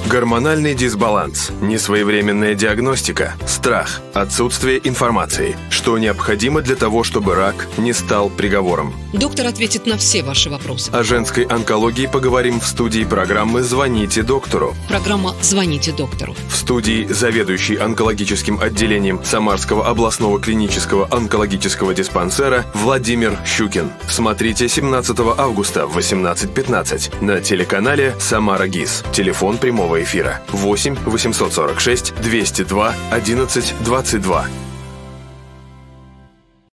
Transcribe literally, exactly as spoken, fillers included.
Гормональный дисбаланс, несвоевременная диагностика, страх, отсутствие информации. Что необходимо для того, чтобы рак не стал приговором? Доктор ответит на все ваши вопросы. О женской онкологии поговорим в студии программы «Звоните доктору». Программа «Звоните доктору». В студии заведующий онкологическим отделением Самарского областного клинического онкологического диспансера Владимир Щукин. Смотрите семнадцатого августа в восемнадцать пятнадцать на телеканале «Самара ГИС». Телефон прямого эфира восемь восемьсот сорок шесть двести два одиннадцать двадцать два.